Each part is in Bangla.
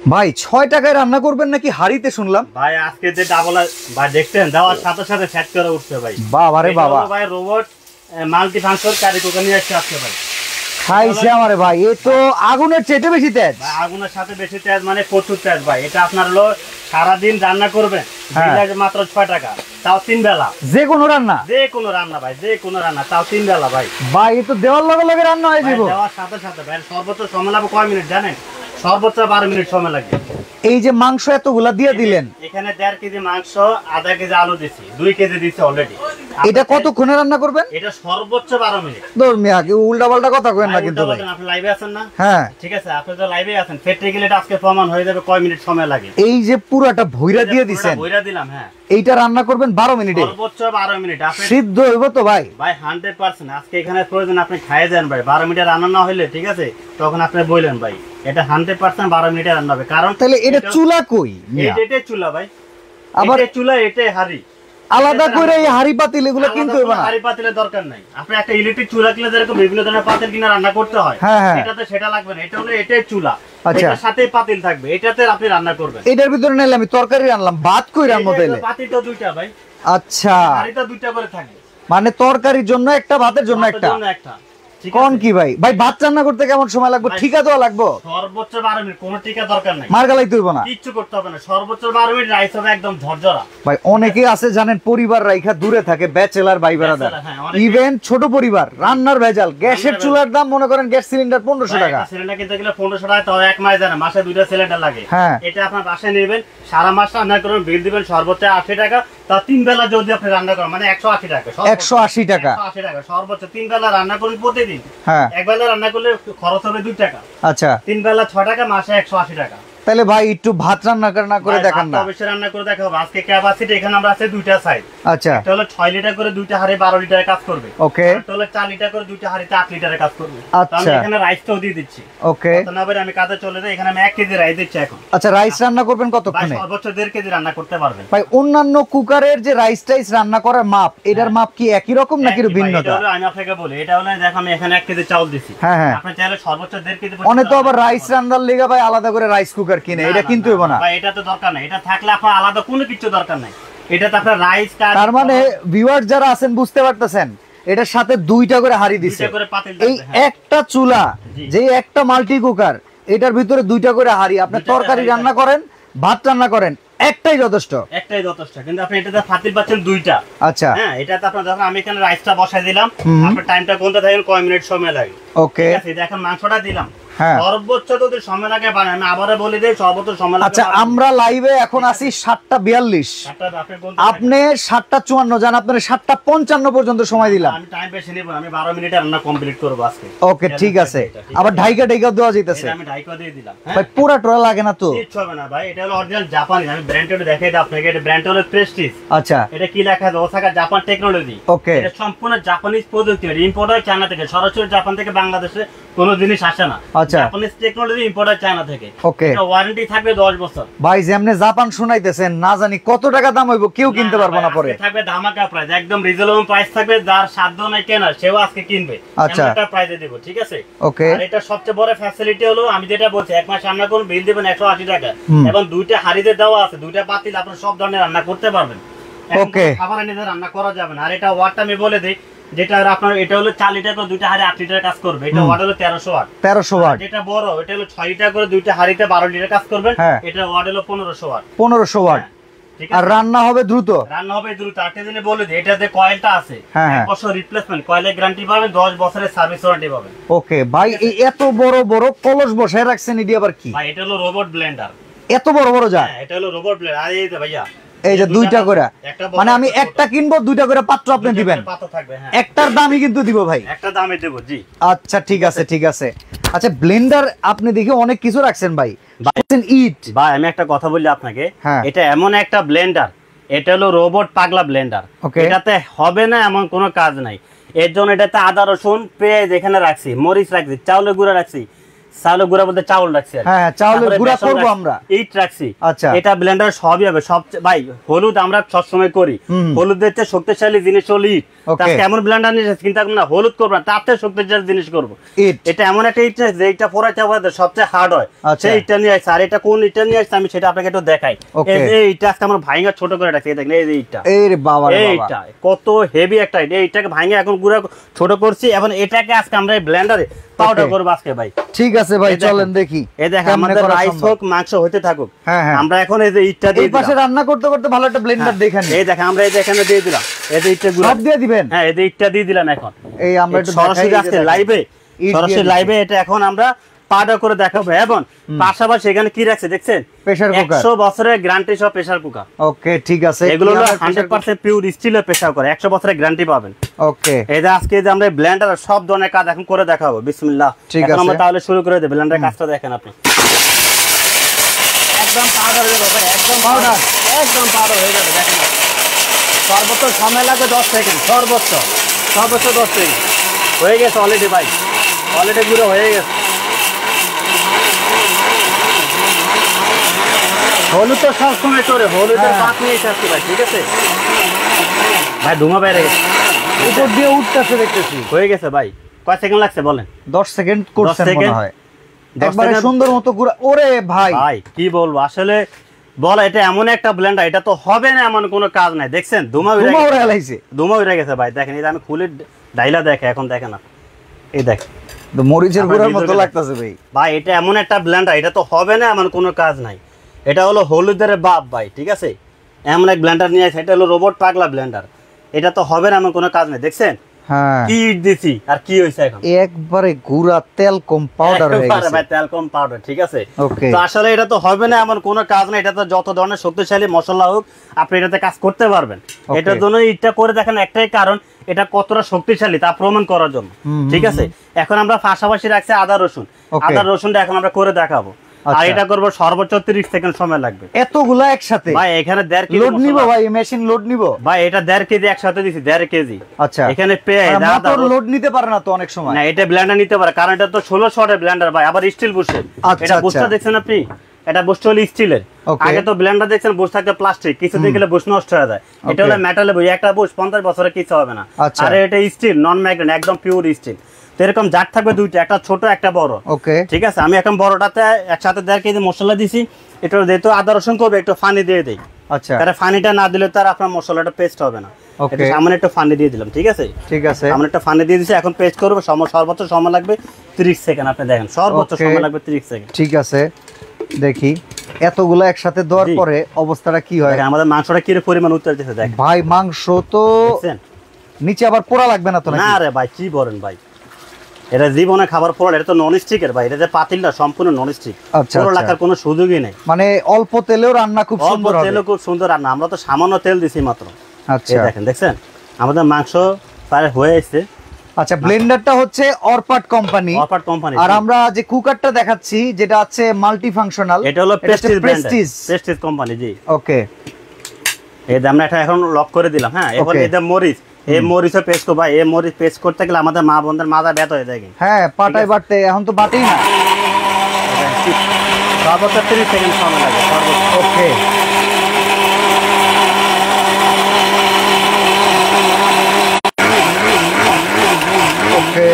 ভাই 6 টাকায় রান্না করবেন নাকি হাড়িতে শুনলাম? ভাই আজকে যে ডাবল ভাই দেখতেন দেওয়ার সাথে সাথে সেট করে উঠছে ভাই। বাবা রে বাবা, ভাই robot multi function curry cooker নিয়ে আসছে আজকে ভাই। খাইছে আমারে ভাই, এ তো আগুনের চেয়ে বেশি তেজ। ভাই আগুনের সাথে বেশি তেজ মানে প্রচুর তেজ ভাই। এটা আপনার হলো সারাদিন রান্না করবেন, মাত্র 6 টাকা, তাও 3 বেলা। যে কোনো রান্না, যে কোনো রান্না ভাই, যে কোনো রান্না, তাও 3 বেলা ভাই। ভাই এ তো দেওয়ার লগে লগে রান্না হয়ে যাবে। দেওয়ার সাথে সাথে ভাই সর্বোচ্চ সময় লাগবে কয় মিনিট জানেন? সর্বোচ্চ 12 মিনিট সময় লাগবে। এই যে মাংস এতগুলা দিয়ে দিলেন, এখানে 1.5 কেজি মাংস, আধা কেজি আলু দিছি, 2 কেজি দিছি অলরেডি। এটা কতক্ষণে রান্না করবেন? এটা সর্বোচ্চ 12 মিনিট। দূর মিয়া, কি উল্টা পাল্টা কথা কইেন না কিন্তু ভাই। আপনি লাইভে আছেন না? হ্যাঁ ঠিক আছে, আপনি তো লাইভে আছেন। প্র্যাকটিক্যালি এটা আজকে প্রমাণ হয়ে যাবে কয় মিনিট সময় লাগে। এই যে পুরাটা ভইরা দিয়ে দিবেন, ভইরা দিলাম। হ্যাঁ, এইটা রান্না করবেন 12 মিনিটে, সর্বোচ্চ 12 মিনিট। আপনি সিদ্ধ হইব তো ভাই? ভাই 100%। আজকে এখানে প্রয়োজন আপনি খাইয়ে দেন ভাই। 12 মিনিটে রান্না না হইলে ঠিক আছে, তখন আপনি বললেন ভাই এটা 100% 12 মিনিটে রান্না হবে। কারণ তাহলে এটা চুলা কই? এটাই চুলা ভাই, আবার এটাই চুলা, এটাই হাড়ি। আলাদা করে এই হাড়ি পাতিল এগুলো কিনতে হবে না? হাড়ি পাতিলের দরকার নাই। আপনি একটা ইলেকট্রিক চুলা কিনে যেরকম বিভিন্ন ধরনের পাতিল কিনে রান্না করতে হয়, এটাতে সেটা লাগবে না। এটা হলো এটাই চুলা, এটার সাথেই পাতিল থাকবে, এটাতে আপনি রান্না করবেন। এটার ভিতরে নাইলে আমি তরকারি রান্নাম, ভাত কই রান্না তাইলে? পাতিল তো দুইটা ভাই। আচ্ছা, হাড়িটা দুইটা করে থাকবে, মানে তরকারির জন্য একটা, ভাতের জন্য একটা। কোন কি ভাই? ভাই ভাত রান্না করতে কেমন সময় লাগবে? ঠিকা দেওয়া লাগবে? সর্বোচ্চ 12 মিনিট। কোনো ঠিকা দরকার নাই, মার গালাইতে হইব না, কিচ্ছু করতে হবে না। সর্বোচ্চ 12 মিনিট রাইস হবে একদম ঝরঝরা। ভাই অনেকে আছে জানেন, পরিবার রাইখা দূরে থাকে, ব্যাচেলার ভাই বেড়াদার, ইভেন ছোট পরিবার, রান্নার ভেজাল, গ্যাসের চুলার দাম মনে করেন গ্যাস সিলিন্ডার 1500 টাকা। সিলিন্ডার কিনতে গেলে 1500 টাকা, তাও এক মাস জানে, মাসে 2টা সিলিন্ডার লাগে। এটা আপনার বাসায় নেবেন, সারা মাস রান্না করবেন, বিল দিবেন সর্বোচ্চ 80 টাকা। তা 3 বেলা যদি আপনি রান্না করেন মানে 180 টাকা। 180 টাকা, 180 টাকা সর্বোচ্চ। 3 বেলা রান্না করুন প্রতিদিন। হ্যাঁ, এক বেলা রান্না করলে খরচ হবে 2 টাকা। আচ্ছা, 3 বেলা 6 টাকা, মাসে 180 টাকা। তাহলে ভাই একটু ভাত রান্না করে দেখান না? অবশ্যই রান্না করে দেখাবো। আজকে ক্যাপাসিটি এখানে আমরা আছে 2টা সাইজ। আচ্ছা, এটা হলো 6 লিটার করে 2টা হাড়ি 12 লিটারে কাজ করবে। ওকে। এটা হলো 4 লিটার করে 2টা হাড়িতে 8 লিটারে কাজ করবে। আচ্ছা, আমি এখানে রাইসটাও দিয়ে দিচ্ছি। ওকে, না ভাই আমি কাজে চলে যাই, এখানে আমি 1 কেজি রাইস দিচ্ছি এখন। আচ্ছা, রাইস রান্না করবেন কতক্ষণে? সর্বোচ্চ 1.5 কেজি রান্না করতে পারবেন ভাই। অন্যান্য কুকারের যে রাইস টাইস রান্না করার মাপ, এটার মাপ কি একই রকম নাকি ভিন্নতা? আমি আপনাকে বলি, এটা হলো দেখো আমি এখানে 1 কেজি চাউল দিছি। হ্যাঁ, আপনি চাইলে সর্বোচ্চ 1.5 কেজি। অনেক তো আবার রাইস রান্নার লেগা ভাই আলাদা করে রাইস কুকার কিনে, এটা কিনতে হবে না ভাই। এটা তো দরকার নাই, এটা থাকলে আপনার আলাদা কোনো কিছু দরকার নাই। এটা তো আপনার রাইস কার। তার মানে ভিউয়ার যারা আছেন বুঝতে পারতেছেন, এটার সাথে 2টা করে হাড়ি দিছে। এই একটা চুলা, যে একটা মাল্টি কুকার, এটার ভিতরে 2টা করে হাড়ি। আপনি তরকারি রান্না করেন, ভাত রান্না করেন, একটাই যথেষ্ট। কিন্তু আপনি এটাতে পাতিল পাচ্ছেন 2টা। আচ্ছা, হ্যাঁ, এটাতে আপনার যখন আমি এখানে রাইসটা বসাই দিলাম, আপনার টাইমটা গুনতে থাকেন কয় মিনিট সময় লাগে। ওকে, ঠিক আছে, দেখেন মাংসটা দিলাম, সর্বোচ্চ যদি সময় লাগে আমি আবারো বলি দেই সর্বোচ্চ সময় লাগে। আচ্ছা, আমরা লাইভে এখন আছি 7:42, আপনি 7:54 জান, আপনার 7:55 পর্যন্ত সময় দিলাম। আমি টাইম বেশি নিব না, আমি 12 মিনিটে রান্না কমপ্লিট করব আজকে। ওকে, ঠিক আছে। আবার ঢাইকা দেওয়া যাইতেছে? আমি ঢাইকা দিয়ে দিলাম। ভাই পুরা টোরা লাগে না তো? কিচ্ছু হবে না ভাই, এটা হলো অরিজিনাল জাপানি। আমি ব্র্যান্ডটা দেখাই দিই আপনাকে। এটা ব্র্যান্ড হলো প্রেস্টিজ। আচ্ছা, এটা কি লেখা আছে? Osaka Japan technology. ওকে, এটা সম্পূর্ণ জাপানিজ প্রযুক্তি। ইম্পোর্ট হয় চায়না থেকে, সরাসরি জাপান থেকে বাংলাদেশে কোনো জিনিস আসে না। আচ্ছা, জাপানিজ টেকনোলজি, ইম্পোর্ট হয় চায়না থেকে। ওকে, এটা ওয়ারেন্টি থাকবে 10 বছর। ভাই যেমনে জাপান শুনাইতেছেন, না জানি কত টাকা দাম হইব, কেউ কিনতে পারবো না পরে। থাকবে ধামাকা প্রাইস, একদম রিজনেবল প্রাইস থাকবে। যার সাধ্য নাই কেনার সেও আজকে কিনবে। আচ্ছা, একটা প্রাইসে দেব, ঠিক আছে? ওকে। আর এটা সবচেয়ে বড় ফ্যাসিলিটি হলো আমি যেটা বলছি, এক মাস রান্না করুন, বিল দিবেন 180 টাকা, এবং 2টা হাড়িতে দেওয়া আছে, 2টা পাতিল, আপনি সব ধরনের রান্না করতে পারবেন। ওকে, খাবার নিজে রান্না করা যাবে না। আর এটা ওয়াটটা আমি বলে দেই, যেটা আপনার এটা হলো 4 লিটার করে 2টা হাড়ি 8 লিটার কাজ করবে। এটা ওয়াট হলো 1300 ওয়াট। 1300 ওয়াট। যেটা বড় এটা হলো 6 লিটার করে 2টা হাড়িতে 12 লিটার কাজ করবে। এটা ওয়াট হলো 1500 ওয়াট। 1500 ওয়াট। আর রান্না হবে দ্রুত? রান্না হবে দ্রুত। আরেকটা জিনিস বলে দিই, এটাতে কয়েলটা আছে, 1 বছর রিপ্লেসমেন্ট, কয়েলের গ্যারান্টি পাবেন, 10 বছরের সার্ভিস ওয়ারেন্টি পাবেন। ওকে ভাই, এই এত বড় বড় কলস বসায় রাখছেন, এটি আবার কি? ভাই এটা হলো রোবট ব্লেন্ডার। এত বড় বড় যা? হ্যাঁ, এটা হলো রোবট ব্লেন্ডার। আর এই যে ভাইয়া, এই যে 2টা করে, মানে আমি একটা কিনবো, 2টা করে পাত্র আপনি দিবেন? পাত্র থাকবে, হ্যাঁ। একটার দামই কিন্তু দিব ভাই? একটা দামে দেব, জি। আচ্ছা, ঠিক আছে, ঠিক আছে। আচ্ছা, ব্লেন্ডার আপনি দেখি অনেক কিছু রাখছেন ভাই। ইট ভাই আমি একটা কথা বলি আপনাকে, এটা এমন একটা ব্লেন্ডার, এটা হলো রোবট পাগলা ব্লেন্ডার। এটাতে হবে না এমন কোনো কাজ নাই। এর জন্য এটাতে আদা রসুন পেঁয়াজ এখানে রাখছি, মরিচ রাখছি, চাউলের গুঁড়া রাখছি, চাউলের গুঁড়া বলতে চাউল রাখছি। হ্যাঁ, চাউলের গুঁড়া করব আমরা, ইট রাখছি। আচ্ছা, এটা ব্লেন্ডার সবই হবে। সবচেয়ে ভাই হলুদ আমরা সবসময় করি, হলুদের চেয়ে শক্তিশালী জিনিস হলো ইট। কেমন ব্লেন্ডার নিয়ে চিন্তা করবো না, হলুদ করবো না, তাতে শক্তিশালী জিনিস করবো। এটা এমন একটা ইট যে ইটটা পোড়াইতে হবে সবচেয়ে হার্ড হয়, সেই ইটটা নিয়ে আসছে। আর এটা কোন ইটটা নিয়ে আসছে আমি সেটা আপনাকে একটু দেখাই। এই ইটটা আজকে আমার ভাইঙ্গা ছোট করে রাখছি, দেখেন এই যে ইটটা, এইটা কত হেভি একটা ইট। এইটাকে ভাইঙ্গা এখন গুঁড়া ছোট করছি, এখন এটাকে আজকে আমরা ব্লেন্ডারে পাউডার করব আজকে ভাই। ঠিক আছে ভাই, চলেন দেখি। এই দেখেন আমাদের রাইস হোক মাংস হইতে থাকুক, আমরা এখন এই যে ইটটা দিয়ে এই পাশে রান্না করতে করতে ভালো একটা ব্লেন্ডার দেখেন। এই দেখেন আমরা এই যে এখানে দিয়ে দিলাম, এই যে ইটটা গুঁড়া সব দিয়ে দিবেন। হ্যাঁ, এই যে ইটটা দিয়ে দিলাম। এখন এই আমরা একটু সরাসরি আজকে লাইভে এটা এখন আমরা পাউডার করে দেখাবো। এবং পাশাপাশি এখানে কি রাখছে দেখছেন, প্রেসার কুকার, 100 বছরের গ্যারান্টি সহ প্রেসার কুকার। ওকে, ঠিক আছে। এগুলো 100% পিওর স্টিলের প্রেসার কুকার, 100 বছরের গ্যারান্টি পাবেন। ওকে, এই যে আজকে যে আমরা ব্লেন্ডার সব ধরনের কাজ এখন করে দেখাবো। বিসমিল্লাহ, এখন আমরা তাহলে শুরু করে দেব। ব্লেন্ডারের কাজটা দেখেন আপনি, একদম পাউডার হয়ে যাবে, একদম পাউডার হয়ে যাবে। দেখেন সর্বোচ্চ সময় লাগবে 10 সেকেন্ড, সর্বোচ্চ 10 সেকেন্ড হয়ে গেছে অলরেডি ভাই, অলরেডি পুরো হয়ে গেছে। হলুদ তো সবসময় করে, হলুদের পাত নিয়ে আসছি ভাই, ঠিক আছে ভাই। ধুমা বাইরে গেছে, উপর দিয়ে উঠতেছে দেখতেছি। হয়ে গেছে ভাই। কয় সেকেন্ড লাগছে বলেন? 10 সেকেন্ড করছেন মনে হয়, একবারে সুন্দর মতো গুঁড়া। ওরে ভাই কি বলবো আসলে, বল এটা এমন একটা ব্লেন্ডার, এটা তো হবে না এমন কোনো কাজ নাই। দেখছেন ধুমা উড়ে গেছে ভাই। দেখেন এই আমি খুলে ডাইলা দেখে, এখন দেখেন না, এই দেখেন মরিচের গুঁড়ার মতো লাগতেছে ভাই। ভাই এটা এমন একটা ব্লেন্ডার, এটা তো হবে না এমন কোনো কাজ নাই। এটা হলো হলুদের বাপ ভাই, ঠিক আছে। এমন এক ব্লেন্ডার নিয়ে আসে, এটা হলো রোবট পাগলা ব্লেন্ডার। এটা তো হবে না এমন কোনো কাজ নাই। দেখছেন কি দিছি আর কি হইছে, এখন একবারে গুঁড়া তেল কম পাউডার হয়ে গেছে ভাই, তেল কম পাউডার, ঠিক আছে। তো আসলে এটা তো হবে না এমন কোনো কাজ নাই। এটা তো যত ধরনের শক্তিশালী মশলা হোক আপনি এটাতে কাজ করতে পারবেন। এটার জন্য এটা করে দেখেন, একটাই কারণ এটা কতটা শক্তিশালী তা প্রমাণ করার জন্য, ঠিক আছে। এখন আমরা পাশাপাশি রাখছি আদা রসুনটা এখন আমরা করে দেখাবো। আর এটা করব সর্বোচ্চ 30 সেকেন্ড সময় লাগবে। এতগুলা একসাথে ভাই, এখানে 1.5 কেজি লোড নিব ভাই, মেশিন লোড নিব ভাই। এটা 1.5 কেজি একসাথে দিছি, 1.5 কেজি। আচ্ছা, এখানে পেঁয়াজ মোটর লোড নিতে পারে না তো অনেক সময়। না, এটা ব্লেন্ডার নিতে পারে, কারণ এটা তো 16 শটের ব্লেন্ডার ভাই, আবার স্টিল বুশের। এটা বুশটা দেখছেন আপনি, এটা বুশটা হলো স্টিলের। আগে তো ব্লেন্ডার দেখছেন বুশ থাকতে প্লাস্টিক, কিছুদিন গেলে বুশ নষ্ট হয়ে যায়। এটা হলো মেটালের বুশ, একটা বুশ 50 বছরে কিছু হবে না। আর এটা স্টিল, নন ম্যাগনেট, একদম পিওর স্টিল। তো এরকম জার থাকবে দুইটা, একটা ছোট একটা বড়, ঠিক আছে। আমি এখন বড়টাতে একসাথে 1.5 কেজি মশলা দিছি। এটা যেহেতু আদা রসুন করবে, একটু পানি দিয়ে দেই। আচ্ছা, তাহলে পানিটা না দিলে তার আপনার মশলাটা পেস্ট হবে না। এটা সামান্য একটু পানি দিয়ে দিলাম, ঠিক আছে। সামান্য একটু পানি দিয়ে দিছি, এখন পেস্ট করবো। সর্বোচ্চ সময় লাগবে 30 সেকেন্ড। আপনি দেখেন সর্বোচ্চ সময় লাগবে 30 সেকেন্ড, ঠিক আছে। দেখি এতগুলো একসাথে দেওয়ার পরে অবস্থাটা কি হয়। আমাদের মাংসটা কি পরিমাণ উঠতেছে দেখেন ভাই। মাংস তো নিচে আবার পোড়া লাগবে না তো? না রে ভাই, কি বলেন ভাই, এটা জীবনে খাবার পড়া, এটা তো নন স্টিকের ভাই। এটা যে পাতিলটা সম্পূর্ণ নন স্টিক, পুরো লাগার কোনো সুযোগই নেই। মানে অল্প তেলেও রান্না খুব সুন্দর হবে। খুব সুন্দর রান্না। আমরা তো সামান্য তেল দিছি মাত্র। আচ্ছা, দেখছেন আমাদের মাংস প্রায় হয়ে আসছে। আচ্ছা, ব্লেন্ডারটা হচ্ছে অরপাট কোম্পানি। আর আমরা যে কুকারটা দেখাচ্ছি যেটা আছে মাল্টি ফাংশনাল, এটা হলো প্রেস্টিজ কোম্পানি। জি, ওকে। এই যে আমরা এটা এখন লক করে দিলাম। হ্যাঁ, এখন এটা মরিচ, এই মরিচও পেস্ট করব ভাই। এই মরিচ পেস্ট করতে গেলে আমাদের মা বোনদের মাথা ব্যথা হয়ে যায়। হ্যাঁ, পাটায় বাটতে, এখন তো বাটেই না। সর্বোচ্চ 30 সেকেন্ড সময় লাগে। ওকে, ওকে,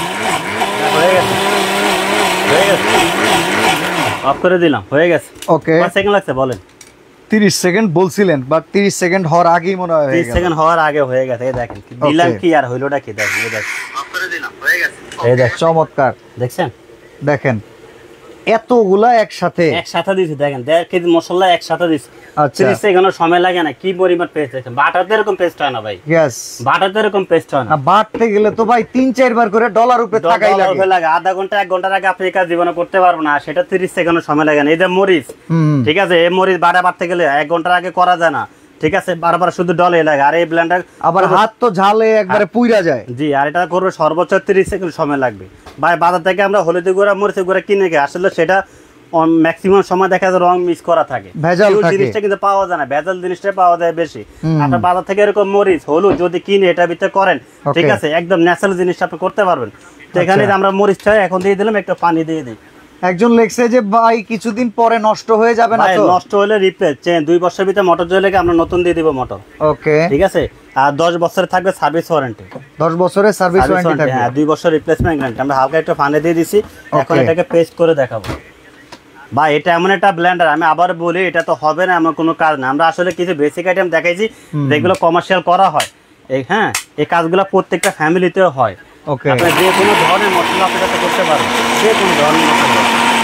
হয়ে গেছে। অফ করে দিলাম, হয়ে গেছে। ওকে, কত সেকেন্ড লাগছে বলেন? 30 সেকেন্ড বলছিলেন, বাট 30 সেকেন্ড হওয়ার আগেই মনে হয় 30 সেকেন্ড হওয়ার আগে হয়ে গেছে। এই দেখেন দিলাম কি আর হইলোটা কি, দেখেন এই দেখেন অফ করে দিলাম, হয়ে গেছে। এই দেখ, চমৎকার। দেখছেন, দেখেন এতগুলা একসাথে দিছি। দেখেন 1.5 কেজি মশলা একসাথে দিছি। 30 সেকেন্ড সময় লাগে না। কি পরিমাণ পেস্ট দেখেন। বাটাতে এরকম পেস্ট হয় না ভাই। यस, বাটাতে এরকম পেস্ট হয় না। বাটতে গেলে তো ভাই 3-4 বার করে ডলার উপরে থাকাই লাগে। আধা ঘন্টা 1 ঘন্টার আগে আপনি কাজ জীবনে করতে পারবো না, সেটা 30 সেকেন্ড সময় লাগে না। এই যে মরিচ, ঠিক আছে, এই মরিচ বাটতে গেলে 1 ঘন্টার আগে করা যায় না, ঠিক আছে। বারবার শুধু ডলে লাগে। আর এই ব্লেন্ডার আবার হাত তো ঝালে একবারে পুইরা যায়। জি, আর এটা করবে সর্বোচ্চ 30 সেকেন্ড সময় লাগবে ভাই। বাজার থেকে আমরা হলুদ গুঁড়া, মরিচ গুঁড়া কিনে আসলে সেটা ম্যাক্সিমাম সময় দেখা যায় রং মিক্স করা থাকে, ভেজাল থাকে, জিনিসটা কিন্তু পাওয়া যায় না, ভেজাল জিনিসটা পাওয়া যায় বেশি। আপনার বাজার থেকে এরকম মরিচ হলুদ যদি কিনে এটা ভিতরে করেন, ঠিক আছে, একদম ন্যাচারাল জিনিসটা আপনি করতে পারবেন। তো এখানে আমরা মরিচটা এখন দিয়ে দিলাম, একটু পানি দিয়ে দিই। একজন লেখছে যে ভাই কিছুদিন পরে নষ্ট হয়ে যাবে না তো? নষ্ট হলে রিপ্লেস 2 বছরের ভিতরে মোটর জ্বলে আমরা নতুন দিয়ে দিব মোটর। ওকে, ঠিক আছে। আর 10 বছরের থাকবে সার্ভিস ওয়ারেন্টি। 10 বছরের সার্ভিস ওয়ারেন্টি থাকবে, হ্যাঁ 2 বছর রিপ্লেসমেন্ট গ্যারান্টি। আমরা হালকা একটু পানি দিয়ে দিছি, এখন এটাকে পেস্ট করে দেখাবো। ভাই এটা এমন একটা ব্লেন্ডার, আমি আবার বলি এটা তো হবে না এমন কোনো কাজ না। আমরা আসলে কিছু বেসিক আইটেম দেখাইছি যেগুলো কমার্শিয়াল করা হয়। হ্যাঁ, এই কাজগুলো প্রত্যেকটা ফ্যামিলিতেও হয়। ওকে, আপনি যে কোনো ধরনের মশলা আপনি এটা করতে পারবেন, যে কোনো ধরনের মশলা।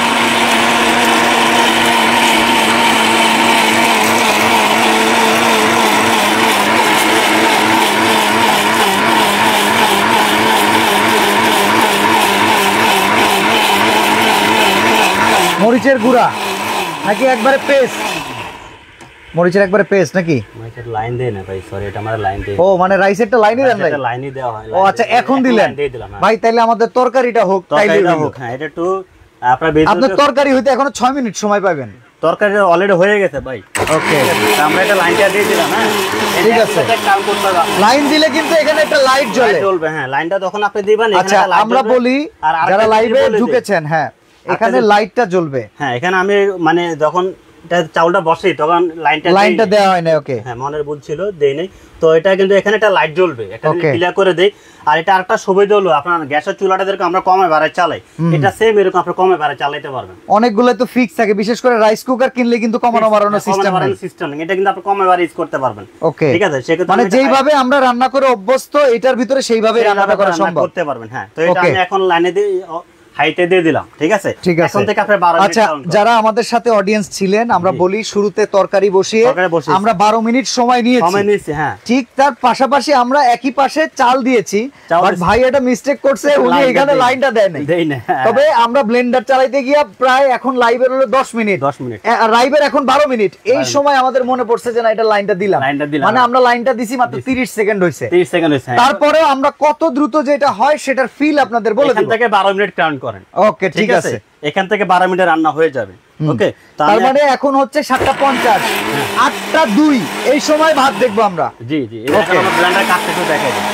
মরিচের গুঁড়া নাকি একবারে পেস্ট? মরিচের একবারে পেস্ট নাকি? মরিচের লাইন দেই না ভাই, সরি, এটা আমার লাইন দেই। ও মানে রাইসেরটা লাইনই দেন ভাই? এটা লাইনই দেওয়া হয়। ও আচ্ছা, এখন দিলেন ভাই, তাইলে আমাদের তরকারিটা হোক, তাইলে হোক। হ্যাঁ, এটা একটু আপনার তরকারি হইতে এখনো 6 মিনিট সময় পাবেন। তরকারি অলরেডি হয়ে গেছে ভাই। ওকে, আমরা এটা লাইনটা দিয়ে দিলাম। হ্যাঁ, ঠিক আছে। লাইন দিলে কিন্তু এখানে একটা লাইট জ্বলবে। হ্যাঁ, লাইনটা যখন আপনি দিবেন আচ্ছা, আমরা বলি যারা লাইভে ঢুকেছেন, হ্যাঁ এখানে লাইটটা জ্বলবে। হ্যাঁ, এখানে আমি মানে যখন এটা চাউলটা বসে তখন লাইনটা দেওয়া হয় না। ওকে, হ্যাঁ, মনের ভুল ছিল, দেই নাই। তো এটা কিন্তু এখানে একটা লাইট জ্বলবে, এটা ক্লিয়ার করে দেই। আর এটা আরেকটা সুবিধা হলো, আপনার গ্যাসের চুলাটা যেরকম আমরা কমে বাড়ায় চালাই, এটা সেম এরকম আপনি কমে বাড়ায় চালাতে পারবেন। অনেকগুলো তো ফিক্স থাকে, বিশেষ করে রাইস কুকার কিনলে কিন্তু কমানো বাড়ানো সিস্টেম নেই। এটা কিন্তু আপনি কমে বাড়ায় ইউজ করতে পারবেন। ওকে, ঠিক আছে। মানে যেইভাবে আমরা রান্না করে অভ্যস্ত, এটার ভিতরে সেইভাবে রান্না করা সম্ভব করতে পারবেন। হ্যাঁ, তো এটা আমি এখন লাইনে দিয়ে হাইটে দিয়ে দিলাম। ঠিক আছে, এখন থেকে আপনি 12 মিনিট। আচ্ছা, যারা আমাদের সাথে অডিয়েন্স ছিলেন, আমরা বলি শুরুতে তরকারি বসিয়ে আমরা 12 মিনিট সময় নিয়েছি। হ্যাঁ, ঠিক তার পাশাপাশি আমরা একই পাশে চাল দিয়েছি, বাট ভাই এটা মিস্টেক করছে, উনি এখানে লাইনটা দেয় নাই। তবে আমরা ব্লেন্ডার চালাইতে গিয়া প্রায় এখন লাইভের হলো 10 মিনিট, লাইভের এখন 12 মিনিট। এই সময় আমাদের মনে পড়ছে যে না, এটা লাইনটা দিলাম, মানে আমরা লাইনটা দিছি মাত্র 30 সেকেন্ড হইছে। তারপরে আমরা কত দ্রুত যেটা হয় সেটার ফিল আপনাদের বলে দেব। এখান থেকে 12 মিনিট কাউন্ট করেন। ওকে, ঠিক আছে। এখান থেকে 12 মিনিটে রান্না হয়ে যাবে। ওকে, তার মানে এখন হচ্ছে 7:50, 8:02 এই সময় ভাত দেখবো আমরা। জি জি, এখন আমরা ব্লেন্ডার কাটতে একটু দেখাই দিই।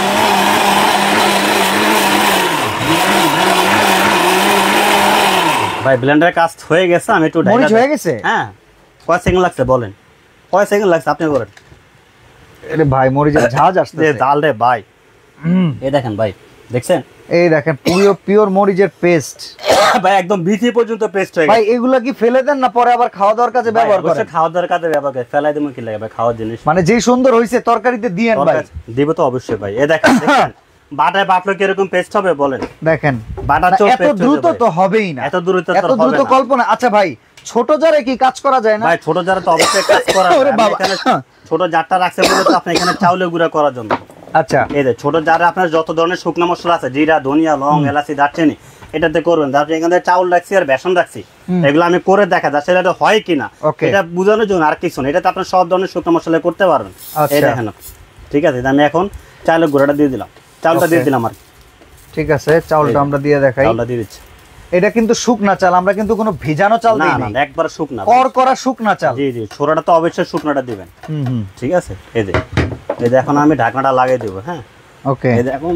ভাই ব্লেন্ডার কাজ হয়ে গেছে, আমি একটু মরিচ হয়ে গেছে। হ্যাঁ, কয় সেকেন্ড লাগছে বলেন? কয় সেকেন্ড লাগছে আপনি বলেন? আরে ভাই, মরিচের ঝাঁজ আসছে ডাল রে ভাই। এই দেখেন ভাই, দেখছেন? এই দেখেন পিওর মরিচের পেস্ট ভাই, একদম বিচি পর্যন্ত পেস্ট হয়ে গেছে। ভাই এগুলা কি ফেলে দেন না পরে আবার খাওয়া দাওয়ার কাজে ব্যবহার করেন? খাওয়া দাওয়ার কাজে ব্যবহার করে, ফেলাই দেবো কি লাগে ভাই? খাওয়ার জিনিস মানে যেই সুন্দর হইছে তরকারিতে দিয়েন ভাই। দিব তো অবশ্যই ভাই। এই দেখেন, দেখেন বাটায় বাটলো কি এরকম পেস্ট হবে বলেন? দেখেন, বাটার চপ এত দ্রুত তো হবেই না, এত দ্রুত কল্পনা। আচ্ছা ভাই, ছোট জারে কি কাজ করা যায় না? ভাই ছোট জারে তো অবশ্যই কাজ করা যায়। ছোট জারটা রাখছে বলে তো আপনি এখানে চাউলের গুঁড়া করার জন্য। আচ্ছা, এই যে ছোট জারে আপনার যত ধরনের শুকনো মশলা আছে, জিরা, ধনিয়া, লং, এলাচি, দারচিনি, এটাতে করবেন। তারপরে এখানে চাউল রাখছি আর বেসন রাখছি, এগুলো আমি করে দেখা যাচ্ছে এটা হয় কিনা, এটা বোঝানোর জন্য আর কিছু না। এটাতে আপনার সব ধরনের শুকনো মশলা করতে পারবেন। এই দেখেন, ঠিক আছে। আমি এখন চাউলের গুঁড়াটা দিয়ে দিলাম, চাউলটা দিয়ে দিলাম আর। ঠিক আছে, চাউলটা আমরা দিয়ে দেখাই। চাউলটা দিয়ে দিচ্ছি। এটা কিন্তু শুকনা চাল, আমরা কিন্তু কোনো ভিজানো চাল দিই না, একবার শুকনা, করকরা শুকনা চাল। জি জি, ছোড়াটা তো অবশ্যই শুকনাটা দিবেন। ঠিক আছে। এই যে এখন আমি ঢাকনাটা লাগিয়ে দেব। হ্যাঁ, ওকে। এই যে এখন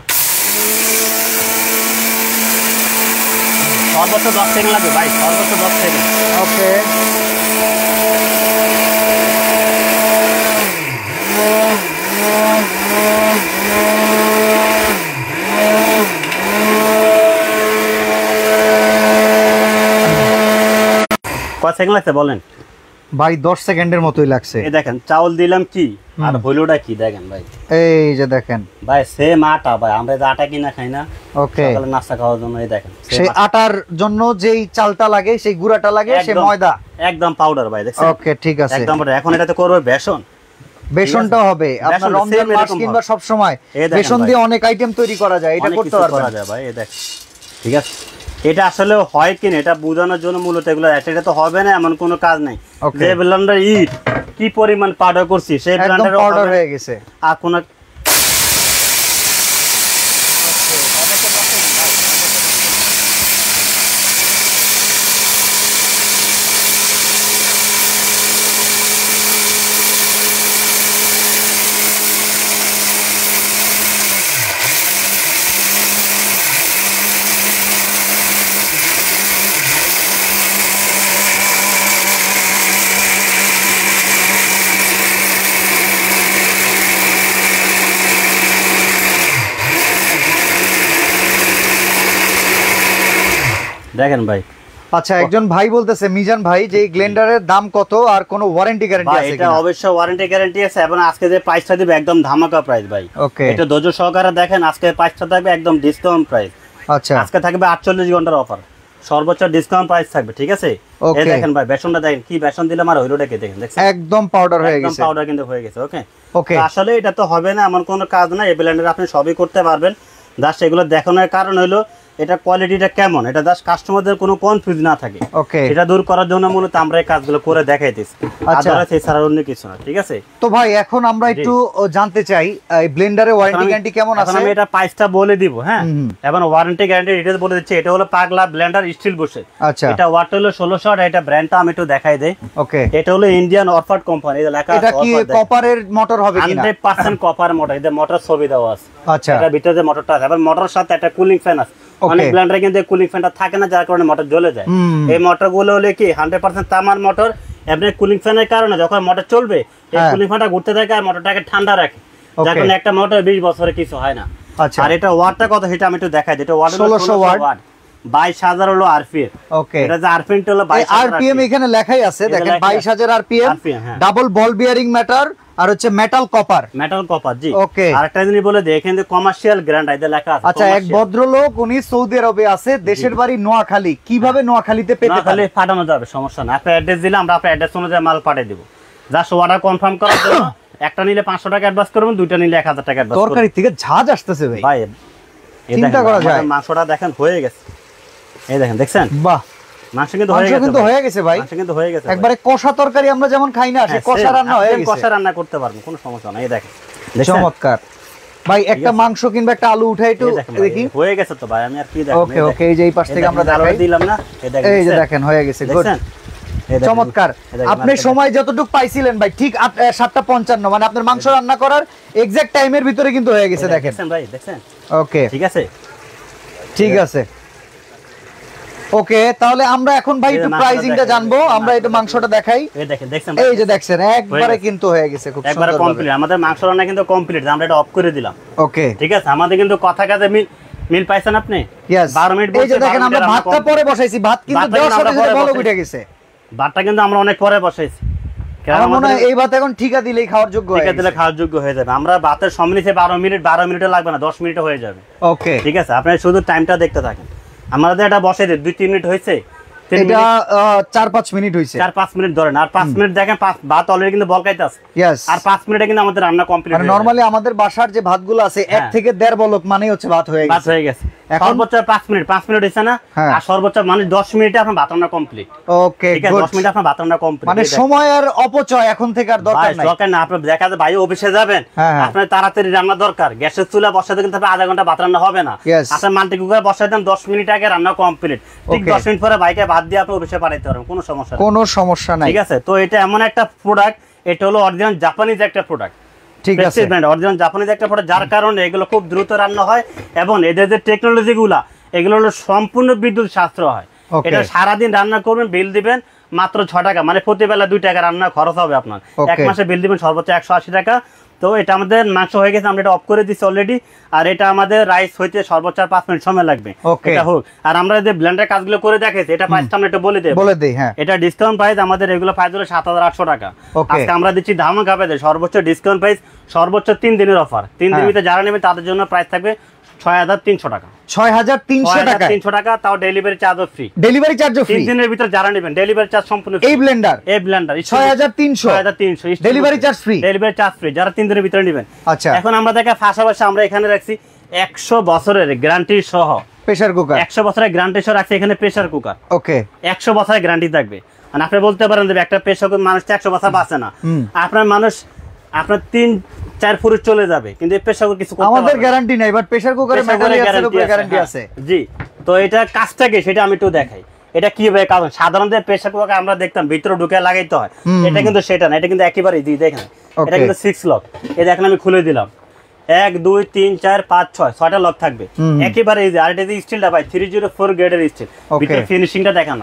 সর্বোচ্চ 10 সেকেন্ড লাগবে ভাই, সর্বোচ্চ 10 সেকেন্ড। ওকে, কয় সেকেন্ড লাগছে বলেন? ভাই 10 সেকেন্ডের মতোই লাগছে। এই দেখেন চাউল দিলাম কি আর হইলোটা কি দেখেন ভাই। এই যে দেখেন ভাই, সেম আটা ভাই, আমরা যে আটা কিনা খাই না ওকে সকালে নাস্তা খাওয়ার জন্য, এই দেখেন সেই আটার জন্য যেই চালটা লাগে, সেই গুঁড়াটা লাগে, সেই ময়দা একদম পাউডার ভাই, দেখছেন? ওকে, ঠিক আছে, একদম। এখন এটাতে করবে বেসন, বেসনটা হবে আপনার রমজান মাস কিংবা সব সময় বেসন দিয়ে অনেক আইটেম তৈরি করা যায়, এটা করতে পারবেন ভাই। এই দেখ, ঠিক আছে। এটা আসলে হয় কিনা এটা বোঝানোর জন্য মূলত এগুলো, এটা তো হবে না এমন কোনো কাজ নাই। যে ব্লেন্ডার কি পরিমাণ পাউডার করছি, সেই ব্লেন্ডার পাউডার হয়ে গেছে। আর কোন দেখেন ভাই। আচ্ছা, একজন ভাই বলতেছে, মিজান ভাই, যে এই ব্লেন্ডারের দাম কত আর কোনো ওয়ারেন্টি গ্যারান্টি আছে কিনা? এটা অবশ্যই ওয়ারেন্টি গ্যারান্টি আছে, এবং আজকে যে প্রাইসটা দিবে একদম ধামাকা প্রাইস ভাই। ওকে, এটা ধৈর্য সহকারে দেখেন, আজকে প্রাইসটা থাকবে একদম ডিসকাউন্ট প্রাইস। আচ্ছা, আজকে থাকবে 48 ঘন্টার অফার, সর্বোচ্চ ডিসকাউন্ট প্রাইস থাকবে, ঠিক আছে? এই দেখেন ভাই, বেসনটা দেখেন, কি বেসন দিলাম আর হইলোটাকে দেখেন, দেখছেন একদম পাউডার হয়ে গেছে, একদম পাউডার কিন্তু হয়ে গেছে। ওকে ওকে, আসলে এটা তো হবে না এমন কোনো কাজ না, এই ব্লেন্ডারে আপনি সবই করতে পারবেন। জাস্ট এগুলো দেখানোর কারণ হলো এটা কোয়ালিটিটা কেমন, এটা জাস্ট কাস্টমারদের কোনো কনফিউজ না থাকে, ওকে, এটা দূর করার জন্য মূলত আমরা এই কাজগুলো করে দেখাইতেছি, আদারওয়াইজ এছাড়া অন্য কিছু না, ঠিক আছে? তো ভাই এখন আমরা একটু জানতে চাই এই ব্লেন্ডারের ওয়ারেন্টি গ্যারান্টি কেমন আছে। আমি এটা প্রাইসটা বলে দিব, হ্যাঁ, এবং ওয়ারেন্টি গ্যারান্টি ডিটেইলস বলে দিচ্ছি। এটা হলো পাগলা ব্লেন্ডার স্টিল বুশে। আচ্ছা, এটা ওয়াট হলো 1600, আর এটা ব্র্যান্ডটা আমি একটু দেখাই দেই। ওকে, এটা হলো ইন্ডিয়ান অরফার্ড কোম্পানি, এটা লেখা আছে। এটা কি কপারের মোটর হবে কিনা? 100% কপার মোটর, এদের মোটর ছবি দেওয়া আছে। আচ্ছা, এটা ভিতরে মোটরটা আছে, এবং মোটরের সাথে একটা কুলিং ফ্যান আছে। অনেক ব্লেন্ডারে কিন্তু কুলিং ফ্যানটা থাকে না, যার কারণে মোটর জ্বলে যায়। এই মোটরগুলো হলো কি 100% তামার মোটর, এমনি কুলিং ফ্যানের কারণে যখন মোটর চলবে এই কুলিং ফ্যানটা ঘুরতে থাকে আর মোটরটাকে ঠান্ডা রাখে, যার কারণে একটা মোটর 20 বছরে কিছু হয় না। আচ্ছা, আর এটা ওয়াটটা কত সেটা আমি একটু দেখাই দিই। এটা ওয়াট 1600 ওয়াট, 22000 হলো আরপিএম। ওকে, এটা যে আরপিএম হলো 22000 আরপিএম এখানে লেখাই আছে, দেখেন 22000 RPM, double ball bearing metal আর হচ্ছে মেটাল কপার, মেটাল কপার, জি। ওকে, আরেকটা জিনিস বলে দেই, এখানে কমার্শিয়াল গ্র্যান্ড আইতে লেখা আছে। আচ্ছা, এক ভদ্রলোক উনি সৌদি আরবে আছে, দেশের বাড়ি নোয়াখালী, কিভাবে নোয়াখালীতে পেতে পারে? পাঠানো যাবে, সমস্যা না। আপনি অ্যাড্রেস দিলে আমরা আপনার অ্যাড্রেস অনুযায়ী মাল পাঠিয়ে দেব। জাস্ট অর্ডার কনফার্ম করার জন্য একটা নিলে 500 টাকা অ্যাডভান্স করবেন, দুইটা নিলে 1000 টাকা অ্যাডভান্স করবেন। তরকারি থেকে ঝাঁজ আসতেছে ভাই, ভাই চিন্তা করা যায়। মাংসটা দেখেন হয়ে গেছে, এই দেখেন, দেখছেন? বাহ, মাংস কিন্তু হয়ে গেছে ভাই, মাংস কিন্তু হয়ে গেছে একবারে কষা তরকারি আমরা যেমন খাই না, সে কষা রান্না হয়ে গেছে, কষা রান্না করতে পারবেন, কোনো সমস্যা নাই। এই দেখেন, চমৎকার ভাই। একটা মাংস কিংবা একটা আলু উঠাই একটু দেখি, হয়ে গেছে তো ভাই, আমি আর কি দেখাবো। ওকে, ওকে, এই যে এই পাশ থেকে আমরা দেখাই দিলাম না, এই যে দেখেন হয়ে গেছে, গুড, চমৎকার। আপনি সময় যতটুকু পাইছিলেন ভাই, ঠিক 7:55, মানে আপনার মাংস রান্না করার এক্সাক্ট টাইমের ভিতরে কিন্তু হয়ে গেছে, দেখেন ভাই, দেখছেন? ওকে, ঠিক আছে, ঠিক আছে, ওকে। তাহলে আমরা এখন ভাই একটু প্রাইসিংটা জানবো, আমরা একটু মাংসটা দেখাই। এই দেখেন, দেখছেন? এই যে দেখছেন একবারে কিন্তু হয়ে গেছে, খুব একবারে সুন্দর কমপ্লিট। আমাদের মাংস রান্না কিন্তু কমপ্লিট, আমরা এটা অফ করে দিলাম। ওকে, ঠিক আছে, আমাদের কিন্তু কথা কাজে মিল পাইছেন আপনি? यस 12 মিনিট এই যে দেখেন আমরা ভাতটা পরে বসাইছি, ভাত কিন্তু দেওয়ার সাথে সাথে বল উঠে গেছে, ভাতটা কিন্তু আমরা অনেক পরে বসাইছি। আমার মনে হয় এই ভাত এখন ঠিকা দিলেই খাওয়ার যোগ্য হয়ে যাবে, ঠিকা দিলে খাওয়ার যোগ্য হয়ে যাবে। আমরা ভাতের সম্মিলিত 12 মিনিটও লাগবে না, 10 মিনিটে হয়ে যাবে। ওকে, ঠিক আছে, আপনি শুধু টাইমটা দেখতে থাকেন। আমাদের এটা বসাই দিই 2-3 মিনিট হয়েছে, এটা 4-5 মিনিট হইছে, 4-5 মিনিট ধরেন, আর 5 মিনিট দেখেন, ভাত অলরেডি কিন্তু বলকাইতে আছে। यस, আর 5 মিনিটে কিন্তু আমাদের রান্না কমপ্লিট। মানে নরমালি আমাদের বাসার যে ভাতগুলো আছে 1 থেকে 1.5 বলক মানে হচ্ছে ভাত হয়ে গেছে। সর্বোচ্চ 5 মিনিট হইছে না, আর সর্বোচ্চ মানে 10 মিনিটে আপনার ভাত রান্না কমপ্লিট। ওকে, ঠিক আছে, 10 মিনিটে আপনার ভাত রান্না কমপ্লিট। মানে সময় আর অপচয় এখন থেকে আর দরকার নাই। দরকার না, আপনি দেখা যায় ভাই অফিসে যাবেন, আপনার তাড়াতাড়ি রান্না দরকার, গ্যাসের চুলা বসাতে কিন্তু আধা ঘন্টা ভাত রান্না হবে না। আপনার মাল্টি কুকার বসাই দেন, 10 মিনিট আগে রান্না কমপ্লিট। ঠিক 10 মিনিট পরে ভাইকে ভাত দিয়ে আপনি অফিসে পাঠাইতে পারবেন, কোনো সমস্যা নাই। ঠিক আছে, তো এটা এমন একটা প্রোডাক্ট, এটা হলো অরিজিনাল জাপানিজ একটা প্রোডাক্ট। ঠিক আছে, অরিজিনাল জাপানিজ একটা প্রোডাক্ট, যার কারণে এগুলো খুব দ্রুত রান্না হয়, এবং এদের যে টেকনোলজি গুলা এগুলো হলো সম্পূর্ণ বিদ্যুৎ সাশ্রয় হয়। এটা সারাদিন রান্না করবেন, বিল দিবেন মাত্র 6 টাকা, মানে প্রতিবেলা 2 টাকা রান্না খরচ হবে আপনার। এক মাসে বিল দিবেন সর্বোচ্চ 180 টাকা। তো এটা আমাদের মাংস হয়ে গেছে, আমরা এটা অফ করে দিচ্ছি অলরেডি। আর এটা আমাদের রাইস হইতে সর্বোচ্চ 5 মিনিট সময় লাগবে, এটা হোক। আর আমরা যে ব্লেন্ডার কাজগুলো করে দেখাইছি, এটা প্রাইসটা আমরা একটু বলে দেই। হ্যাঁ, এটা ডিসকাউন্ট প্রাইস আমাদের, এগুলো প্রাইস হলো 7800 টাকা। আজকে আমরা দিচ্ছি ধামাকা পেতে সর্বোচ্চ ডিসকাউন্ট প্রাইস, সর্বোচ্চ 3 দিনের অফার। 3 দিনের ভিতরে যারা নেবে তাদের জন্য প্রাইস থাকবে 6300 টাকা। 6300 টাকা, তাও ডেলিভারি চার্জও ফ্রি। ডেলিভারি চার্জও ফ্রি। 3 দিনের ভিতরে যারা নেবেন ডেলিভারি চার্জ সম্পূর্ণ ফ্রি। এই ব্লেন্ডার 6300 ডেলিভারি চার্জ ফ্রি, যারা 3 দিনের ভিতরে নেবেন। আচ্ছা, এখন আমরা দেখা পাশাপাশি আমরা এখানে রাখছি 100 বছরের গ্যারান্টি সহ প্রেসার কুকার, 100 বছরের গ্যারান্টি সহ রাখছি এখানে প্রেসার কুকার। ওকে, 100 বছরের গ্যারান্টি থাকবে। মানে আপনি বলতে পারেন যে একটা প্রেসার কুকার মানুষ 100 বছর বাঁচে না, আপনার মানুষ আপনার 3-4 ফুট চলে যাবে, কিন্তু এই প্রেসার কুকার কিছু করতে পারবে না। আমাদের গ্যারান্টি নাই, বাট প্রেসার কুকারে মেটালের উপরে গ্যারান্টি আছে। জি, তো এটা কাজটা কি সেটা আমি একটু দেখাই। এটা কিভাবে কাজ, সাধারণত প্রেসার কুকার আমরা দেখতাম ভিতরে ঢুকে লাগাইতে হয়, এটা কিন্তু সেটা না, এটা কিন্তু একেবারে দি দেখেন, এটা কিন্তু 6 লক। এই দেখেন আমি খুলে দিলাম, 1 2 3 4 5 6 6টা লক থাকবে, একেবারে ইজি। আর এটা যে স্টিলটা ভাই 304 গ্রেডের স্টিল, ভিতরে ফিনিশিংটা দেখেন না,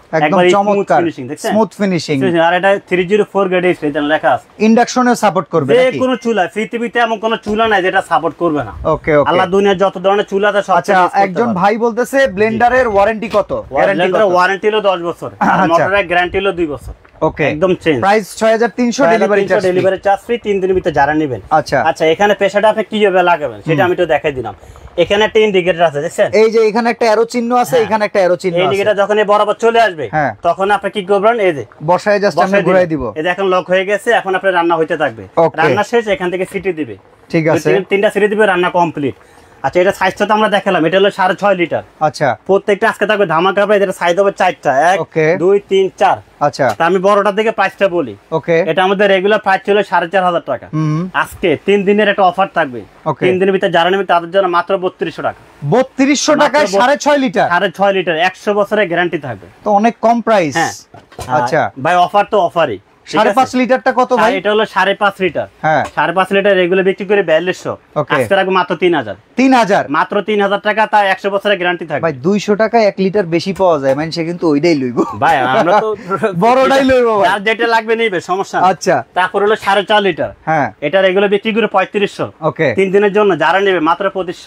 একদম চমৎকার স্মুথ ফিনিশিং। আর এটা 304 গ্রেড স্টেশন লেখা আছে। ইন্ডাকশনে সাপোর্ট করবে নাকি? যে কোনো চুলা, পৃথিবীতে এমন কোনো চুলা নাই যেটা সাপোর্ট করবে না। ওকে ওকে। আল্লাহ দুনিয়ার যত ধরনের চুলা আছে সব। আচ্ছা, একজন ভাই বলতেছে ব্লেন্ডারের ওয়ারেন্টি কত? ওয়ারেন্টি হলো 10 বছর, আর মোটরের গ্যারান্টি হলো 2 বছর। ওকে, একদম change. Price 6300, delivery charge free, 3 দিনের ভিতরে যারা নেবেন। আচ্ছা আচ্ছা, এখানে পেশাটা আপনি কিভাবে লাগাবেন সেটা আমি তো দেখাই দিলাম। এখানে একটা ইন্ডিকেটর আছে, দেখছেন? এই যে এখানে একটা অ্যারো চিহ্ন আছে, এখানে একটা অ্যারো চিহ্ন আছে। ইন্ডিকেটর যখন এই বরাবর চলে আসবে তখন আপনি কি করবেন, এই যে বসায় জাস্ট আমরা ঘুরাই দিব। এই দেখেন লক হয়ে গেছে, এখন আপনার রান্না হইতে থাকবে। রান্না শেষ, এখান থেকে সিটি দিবে। ঠিক আছে, 3টা সিটি দিবে, রান্না কমপ্লিট। আচ্ছা, এটা সাইজটা তো আমরা দেখালাম, এটা হলো 6.5 লিটার। আচ্ছা, প্রত্যেকটা আজকে থাকবে ধামাকা প্রাইস। এটা সাইজ হবে 4টা, 1 2 3 4। আচ্ছা, তা আমি বড়টার দিকে প্রাইসটা বলি। ওকে, এটা আমাদের রেগুলার প্রাইস ছিল 4500 টাকা। আজকে 3 দিনের একটা অফার থাকবে। 3 দিনের ভিতরে যারা নেবে তাদের জন্য মাত্র 3200 টাকা। 3200 টাকায় 6.5 লিটার? 6.5 লিটার, 100 বছরের গ্যারান্টি থাকবে। তো অনেক কম প্রাইস। আচ্ছা ভাই, অফার তো অফারই। 5.5 লিটারটা কত ভাই? এটা হলো 5.5 লিটার। হ্যাঁ, 5.5 লিটার রেগুলার বিক্রি করে 4200। আজকে রাখবো মাত্র 3000। 3000 মাত্র 3000 টাকা, তার 100 বছরের গ্যারান্টি থাকবে। ভাই 200 টাকায় 1 লিটার বেশি পাওয়া যায়, মানে সে কিন্তু ওইটাই লইবো ভাই। আমরা তো বড়টাই লইবো, যার যেটা লাগবে নিবে, সমস্যা না। আচ্ছা, তারপর হলো 4.5 লিটার। হ্যাঁ, এটা রেগুলার বিক্রি করে 3500। ওকে, 3 দিনের জন্য যারা নেবে মাত্র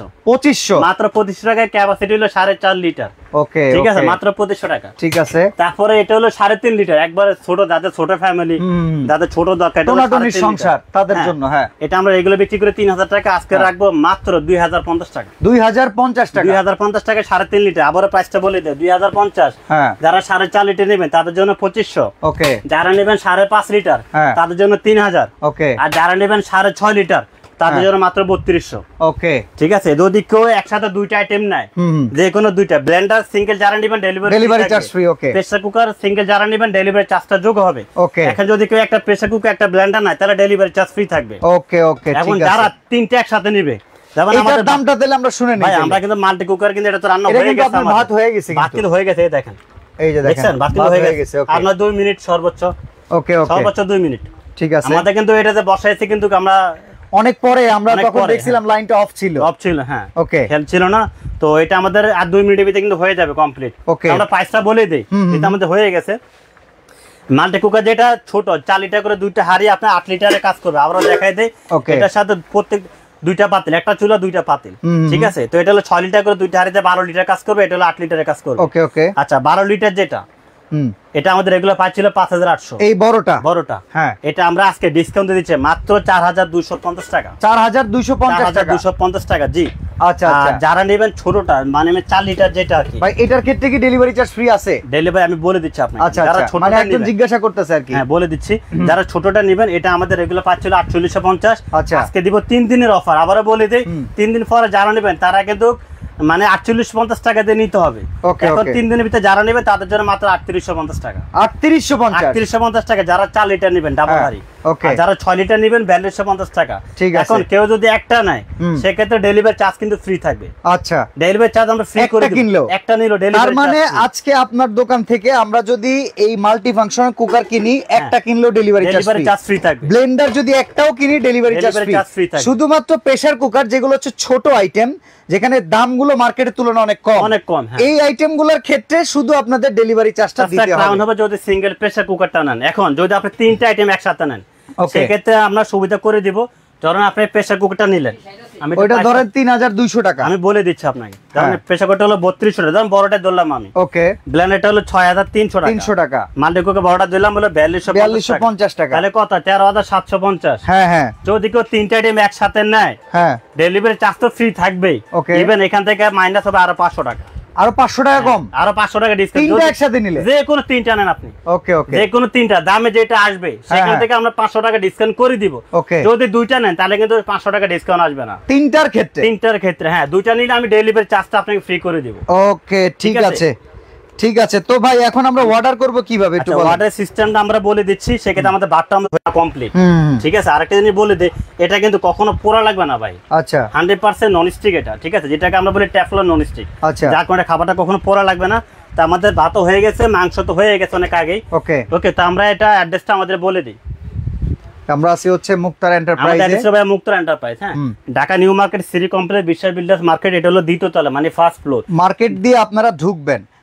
2500। মাত্র 2500 টাকায় ক্যাপাসিটি হলো 4.5 লিটার। ওকে, ঠিক আছে, মাত্র 2500 টাকা। ঠিক আছে। তারপরে এটা হলো 3.5 লিটার, একবারে ছোট, যাদের ছোট ফ্যামিলি, যাদের ছোট দরকার, টোনাটনির সংসার তাদের জন্য। হ্যাঁ, এটা আমরা রেগুলার বিক্রি করে 3000 টাকা, আজকে রাখবো মাত্র 2050 টাকা। 2050 টাকা, 2050 টাকা 3.5 লিটার। আবার প্রাইসটা বলে দেয়, 2050। হ্যাঁ, যারা 4.5 লিটার নেবেন তাদের জন্য 2500। ওকে, যারা নেবেন 5.5 লিটার তাদের জন্য 3000। ওকে, আর যারা নেবেন 6.5 লিটার তাদের জন্য মাত্র 3200। ওকে, ঠিক আছে। যদি কেউ একসাথে দুইটা আইটেম নেয়, যে কোনো দুইটা, ব্লেন্ডার সিঙ্গেল যারা নেবেন delivery charge free. Okay, pressure cooker single যারা নেবেন ডেলিভারি চার্জটা যোগ হবে। ওকে, এখন যদি কেউ একটা প্রেসার কুকার একটা ব্লেন্ডার নেয় তাহলে ডেলিভারি চার্জ ফ্রি থাকবে। ওকে ওকে, এখন যারা তিনটা একসাথে নেবে, যেমন আমাদের দামটা দিলে আমরা শুনে নেই। ভাই, আমরা কিন্তু মাল্টি কুকার, কিন্তু এটা তো রান্না হয়ে গেছে, আমাদের ভাত হয়ে গেছে, বাতিল হয়ে গেছে। এই দেখেন, এই যে দেখেন বাতিল হয়ে গেছে। আমরা 2 মিনিট সর্বোচ্চ। ওকে ওকে, সর্বোচ্চ 2 মিনিট। ঠিক আছে। আমাদের কিন্তু এটাতে বসাইছে, কিন্তু আমরা অনেক পরে, আমরা তখন দেখছিলাম লাইনটা অফ ছিল। হ্যাঁ, ওকে, খেয়াল ছিল না। তো এটা আমাদের আর 2 মিনিটের ভিতরে কিন্তু হয়ে যাবে কমপ্লিট। আমরা প্রাইসটা বলে দেই, এটা আমাদের হয়ে গেছে। মাল্টি কুকার যেটা ছোট 4 লিটার করে দুইটা হাড়ি, আপনার 8 লিটারে কাজ করবে। আমরা দেখাই দেই, এটার সাথে প্রত্যেক দুইটা পাতিল, একটা চুলা দুইটা পাতিল। ঠিক আছে। তো এটা হলো 6 লিটার করে দুইটা হাড়িতে 12 লিটার কাজ করবে। এটা হলো 8 লিটারে কাজ করবে। ওকে ওকে। আচ্ছা, 12 লিটার যেটা, এটা আমাদের রেগুলার প্রাইস ছিল 5800। এই বড়টা, হ্যাঁ, এটা আমরা আজকে ডিসকাউন্ট দিচ্ছি মাত্র 4250 টাকা। 4250 টাকা। জি, আচ্ছা আচ্ছা। যারা নেবেন ছোটটা, মানে 4 লিটার যেটা আর কি, ভাই এটার ক্ষেত্রে কি ডেলিভারি চার্জ ফ্রি আছে? ডেলিভারি আমি বলে দিচ্ছি আপনাকে। আচ্ছা, যারা ছোটটা মানে একদম জিজ্ঞাসা করতেছে আর কি। হ্যাঁ, বলে দিচ্ছি। যারা ছোটটা নেবেন, এটা আমাদের রেগুলার প্রাইস ছিল 4850। আচ্ছা, আজকে দিব 3 দিনের অফার। আবারো বলে দেই, 3 দিন পরে যারা নেবেন তারা কিন্তু মানে 4850 টাকা দিয়ে নিতে হবে। এখন 3 দিনের ভিতরে যারা নেবে তাদের জন্য মাত্র 3850 টাকা। 3850 টাকা যারা 4 লিটার নেবেন ডাবল হাড়ি। আর যারা 6 লিটার নেবেন 4250 টাকা। এখন কেউ যদি একটা নেয় সেক্ষেত্রে ডেলিভারি চার্জ কিন্তু ফ্রি থাকবে। আচ্ছা, ডেলিভারি চার্জ আমরা ফ্রি করে দিই। একটা নিলো ডেলিভারি। তার মানে আজকে আপনার দোকান থেকে আমরা যদি এই মাল্টি ফাংশনাল কুকার কিনি, একটা কিনলেও ডেলিভারি চার্জ ফ্রি থাকবে। ব্লেন্ডার যদি একটাও কিনি ডেলিভারি চার্জ ফ্রি থাকবে। শুধুমাত্র প্রেসার কুকার যেগুলো হচ্ছে ছোট আইটেম, যেখানে দামগুলো মার্কেটের তুলনায় অনেক কম, এই আইটেমগুলোর ক্ষেত্রে শুধু আপনাদের ডেলিভারি চার্জটা দিতে হবে। কারণ হবে যদি সিঙ্গেল প্রেসার কুকারটা নেন। এখন যদি আপনি 3টা আইটেম একসাথে নেন, সেক্ষেত্রে আমরা সুবিধা করে দিব। ধরুন আপনি প্রেসার কুকারটা নিলেন, আমি ওইটা ধরেন 3200 টাকা। আমি বলে দিচ্ছি আপনাকে। ধরেন প্রেসার কুকারটা হলো 3200 টাকা, ধরুন বড়টা ধরলাম আমি। ওকে, ব্লেন্ডারটা হলো 6300 টাকা। মাল্টি কুকার বড়টা দিলাম হলো 4250 টাকা। তাহলে কত? 13750। হ্যাঁ হ্যাঁ। যদি কেউ 3টা আইটেম একসাথে নেয়, হ্যাঁ, ডেলিভারি চার্জ তো ফ্রি থাকবেই। ইভেন এখান থেকে মাইনাস হবে আরো 500 টাকা। আরো 500 টাকা কম, আরো 500 টাকা ডিসকাউন্ট। তিনটা একসাথে নিলে যে কোনো 3টা নেন আপনি। ওকে ওকে, যে কোনো 3টা দামে যেটা আসবে সেখান থেকে আমরা 500 টাকা ডিসকাউন্ট করে দিব। যদি 2টা নেন তাহলে কিন্তু 500 টাকা ডিসকাউন্ট আসবে না। 3টার ক্ষেত্রে হ্যাঁ, 2টা নিলে আমি ডেলিভারি চার্জটা আপনাকে ফ্রি করে দিব। ওকে, ঠিক আছে ঠিক আছে। তো ভাই এখন আমরা অর্ডার করব কিভাবে একটু বলেন? অর্ডার সিস্টেমটা আমরা বলে দিচ্ছি, সেক্ষেত্রে আমাদের বাটটা আমরা কমপ্লিট। ঠিক আছে। আরেকটা জিনিস বলে দেই, এটা কিন্তু কখনো পোড়া লাগবে না ভাই। আচ্ছা, 100% নন স্টিক এটা। ঠিক আছে, যেটাকে আমরা বলি টেফলন নন স্টিক। আচ্ছা, যার কারণে খাবারটা কখনো পোড়া লাগবে না। তা আমাদের ভাতও হয়ে গেছে, মাংস তো হয়ে গেছে অনেক আগেই। ওকে ওকে, তো আমরা এটা অ্যাড্রেসটা আমাদের বলে দিই। আমরা আছি হচ্ছে মুক্তার এন্টারপ্রাইজ। হ্যাঁ, Dhaka new market city complex Biswas builders market. এটা হলো দ্বিতীয় তলা, মানে ফার্স্ট ফ্লোর। মার্কেট দিয়ে আপনারা ঢুকবেন,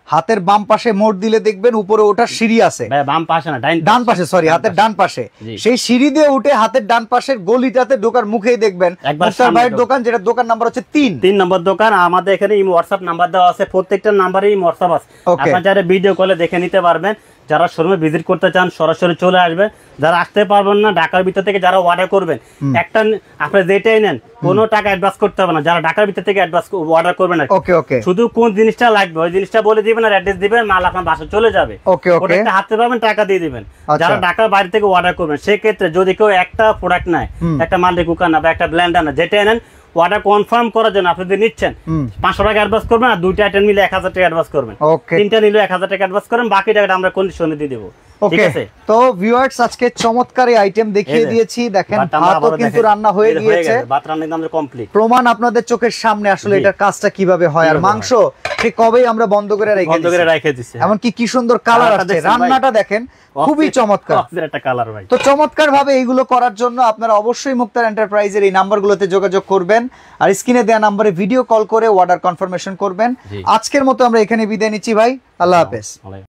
হাতের বাম পাশে মোড় দিলে দেখবেন উপরে ওঠার সিঁড়ি আছে, ভাই বাম পাশে না ডান পাশে, সরি হাতের ডান পাশে। সেই সিঁড়ি দিয়ে উঠে হাতের ডান পাশের গলিটাতে ঢোকার মুখেই দেখবেন মুক্তার ভাইয়ের দোকান, যেটা দোকান নাম্বার হচ্ছে 3 নম্বর দোকান। আমাদের এখানে ইমো হোয়াটসঅ্যাপ নাম্বার দেওয়া আছে, প্রত্যেকটা নাম্বারেই ইমো হোয়াটসঅ্যাপ আছে, আপনারা যারা ভিডিও কলে দেখে নিতে পারবেন। যারা শোরুমে ভিজিট করতে চান সরাসরি চলে আসবে, যারা আসতে পারবেন না ঢাকার ভিতর থেকে যারা অর্ডার করবেন, একটা আপনি যেটাই নেন কোনো টাকা অ্যাডভান্স করতে হবে না, যারা ঢাকার ভিতর থেকে অ্যাডভান্স অর্ডার করবেন না, শুধু কোন জিনিসটা লাগবে ওই জিনিসটা বলে দিবেন আর অ্যাড্রেস দিবেন, মাল আপনার বাসায় চলে যাবে, ওটা একটা হাতে পাবেন, টাকা দিয়ে দিবেন। যারা ঢাকার বাইরে থেকে অর্ডার করবেন সেক্ষেত্রে যদি কেউ একটা প্রোডাক্ট নেয়, একটা মাল্টি কুকার না বা একটা ব্লেন্ডার না, যেটা নেন অর্ডার কনফার্ম করার জন্য আপনি যদি নিচ্ছেন 500 টাকা অ্যাডভান্স করবেন, আর দুইটা আইটেম নিলে 1000 টাকা অ্যাডভান্স করবেন, তিনটা নিলে 1000 টাকা অ্যাডভান্স করেন, বাকি টাকাটা আমরা কন্ডিশনে দিয়ে দেব। ঠিক আছে? তো ভিউয়ার্স আজকে চমৎকার এই আইটেম দেখিয়ে দিয়েছি, দেখেন ভাতও কিন্তু রান্না হয়ে গিয়েছে, ভাত রান্না একদম কমপ্লিট, প্রমাণ আপনাদের চোখের সামনে আসলে এটার কাজটা কিভাবে হয়। আর মাংস ঠিক কবেই আমরা বন্ধ করে রেখে দিয়েছি, এমনকি কি সুন্দর কালার আসছে, রান্নাটা দেখেন খুবই চমৎকার একটা কালার ভাই। তো চমৎকার ভাবে এইগুলো করার জন্য আপনারা অবশ্যই মুক্তার এন্টারপ্রাইজের এই নাম্বারগুলোতে যোগাযোগ করবেন, আর স্ক্রিনে দেওয়া নম্বরে ভিডিও কল করে অর্ডার কনফার্মেশন করবেন। আজকের মতো আমরা এখানে বিদায় নিচ্ছি ভাই, আল্লাহ হাফেজ।